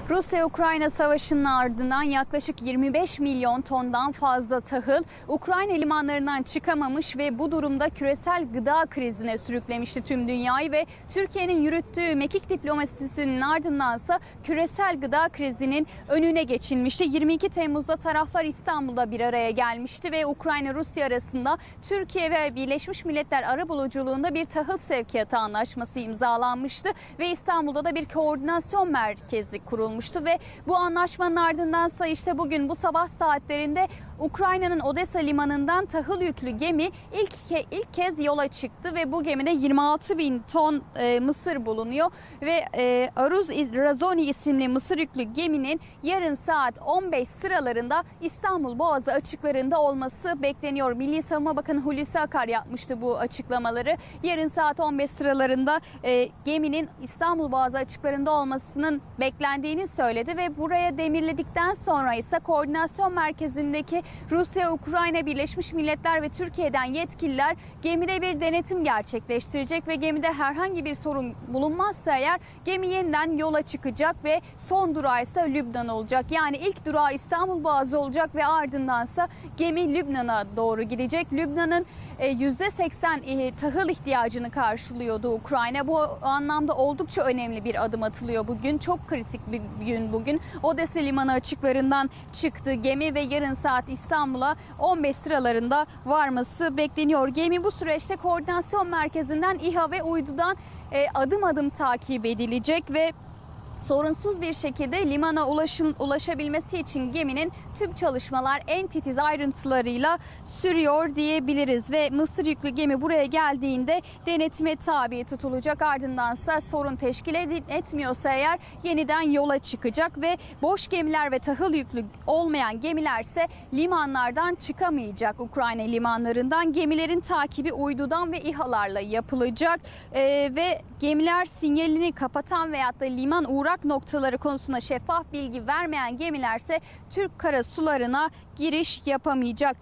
Rusya-Ukrayna savaşının ardından yaklaşık 25 milyon tondan fazla tahıl Ukrayna limanlarından çıkamamış ve bu durumda küresel gıda krizine sürüklemişti tüm dünyayı ve Türkiye'nin yürüttüğü mekik diplomasisinin ardındansa küresel gıda krizinin önüne geçilmişti. 22 Temmuz'da taraflar İstanbul'da bir araya gelmişti ve Ukrayna-Rusya arasında Türkiye ve Birleşmiş Milletler arabuluculuğunda bir tahıl sevkiyatı anlaşması imzalanmıştı ve İstanbul'da da bir koordinasyon merkezi kurulmuştu ve bu anlaşmanın ardındansa işte bugün bu sabah saatlerinde Ukrayna'nın Odessa limanından tahıl yüklü gemi ilk kez yola çıktı ve bu gemide 26 bin ton mısır bulunuyor ve Aruz Razoni isimli mısır yüklü geminin yarın saat 15 sıralarında İstanbul Boğazı açıklarında olması bekleniyor. Milli Savunma Bakanı Hulusi Akar yapmıştı bu açıklamaları. Yarın saat 15 sıralarında geminin İstanbul Boğazı açıklarında olmasının beklendiğini söyledi ve buraya demirledikten sonra ise koordinasyon merkezindeki Rusya, Ukrayna, Birleşmiş Milletler ve Türkiye'den yetkililer gemide bir denetim gerçekleştirecek ve gemide herhangi bir sorun bulunmazsa eğer gemi yeniden yola çıkacak ve son durağı ise Lübnan olacak. Yani ilk durağı İstanbul Boğazı olacak ve ardındansa gemi Lübnan'a doğru gidecek. Lübnan'ın %80 tahıl ihtiyacını karşılıyordu Ukrayna. Bu anlamda oldukça önemli bir adım atılıyor bugün. Çok kritik bir gün bugün. Odessa limanı açıklarından çıktı gemi ve yarın saat İstanbul'a 15 sıralarında varması bekleniyor. Gemi bu süreçte koordinasyon merkezinden İHA ve uydudan adım adım takip edilecek ve sorunsuz bir şekilde limana ulaşabilmesi için geminin tüm çalışmalar en titiz ayrıntılarıyla sürüyor diyebiliriz ve mısır yüklü gemi buraya geldiğinde denetime tabi tutulacak, ardındansa sorun teşkil etmiyorsa eğer yeniden yola çıkacak ve boş gemiler ve tahıl yüklü olmayan gemilerse limanlardan çıkamayacak. Ukrayna limanlarından gemilerin takibi uydudan ve İHA'larla yapılacak ve gemiler sinyalini kapatan veyahut da liman uğrak noktaları konusunda şeffaf bilgi vermeyen gemilerse Türk karasularına giriş yapamayacak.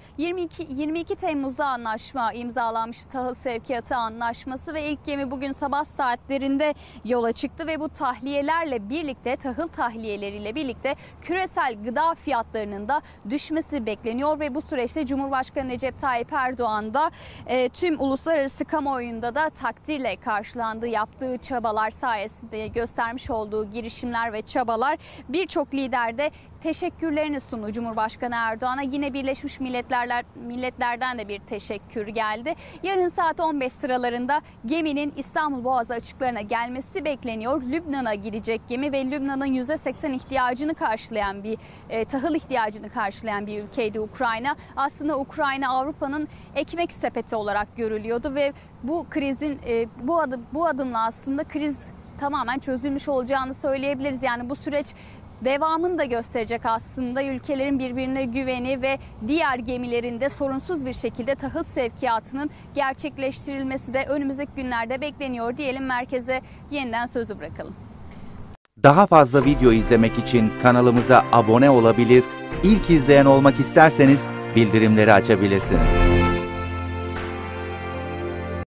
22 Temmuz'da anlaşma imzalanmıştı, tahıl sevkiyatı anlaşması ve ilk gemi bugün sabah saatlerinde yola çıktı ve bu tahliyelerle birlikte, tahıl tahliyeleriyle birlikte küresel gıda fiyatlarının da düşmesi bekleniyor ve bu süreçte Cumhurbaşkanı Recep Tayyip Erdoğan da tüm uluslararası kamuoyunda da takdirle karşılandığı, yaptığı çabalar sayesinde göstermiş olduğu girişimler ve çabalar birçok lider de teşekkürlerini sundu Cumhurbaşkanı Erdoğan'a. Yine Birleşmiş Milletler'den de bir teşekkür geldi. Yarın saat 15 sıralarında geminin İstanbul Boğazı açıklarına gelmesi bekleniyor. Lübnan'a gidecek gemi ve Lübnan'ın %80 ihtiyacını karşılayan bir tahıl ihtiyacını karşılayan bir ülkeydi Ukrayna. Aslında Ukrayna Avrupa'nın ekmek sepeti olarak görülüyordu ve bu krizin bu adımla aslında kriz tamamen çözülmüş olacağını söyleyebiliriz. Yani bu süreç devamını da gösterecek aslında. Ülkelerin birbirine güveni ve diğer gemilerinde sorunsuz bir şekilde tahıl sevkiyatının gerçekleştirilmesi de önümüzdeki günlerde bekleniyor diyelim. Merkeze yeniden sözü bırakalım. Daha fazla video izlemek için kanalımıza abone olabilir, ilk izleyen olmak isterseniz bildirimleri açabilirsiniz.